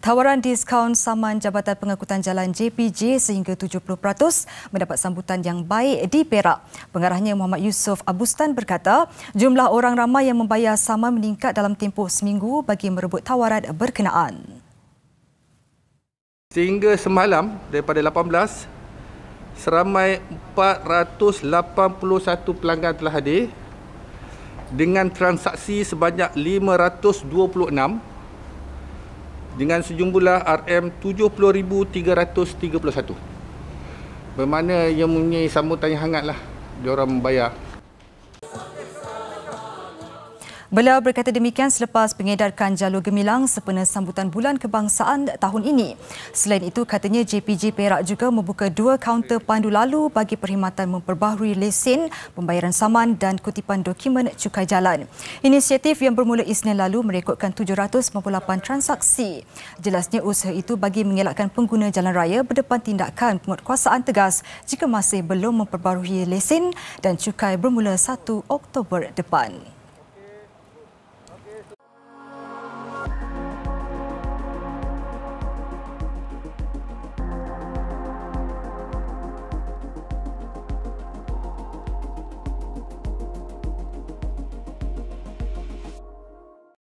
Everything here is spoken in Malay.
Tawaran diskaun saman Jabatan Pengangkutan Jalan JPJ sehingga 70% mendapat sambutan yang baik di Perak. Pengarahnya Muhammad Yusof Abustan berkata, jumlah orang ramai yang membayar saman meningkat dalam tempoh seminggu bagi merebut tawaran berkenaan. Sehingga semalam daripada 18, seramai 481 pelanggan telah hadir dengan transaksi sebanyak 526 dengan sejumlah RM70,331. Bermakna ia mempunyai sambutan yang hangatlah diorang membayar. Beliau berkata demikian selepas pengedarkan jalur gemilang sempena sambutan Bulan Kebangsaan tahun ini. Selain itu, katanya JPJ Perak juga membuka 2 kaunter pandu lalu bagi perkhidmatan memperbaharui lesen, pembayaran saman dan kutipan dokumen cukai jalan. Inisiatif yang bermula Isnin lalu merekodkan 798 transaksi. Jelasnya usaha itu bagi mengelakkan pengguna jalan raya berdepan tindakan penguatkuasaan tegas jika masih belum memperbaharui lesen dan cukai bermula 1 Oktober depan.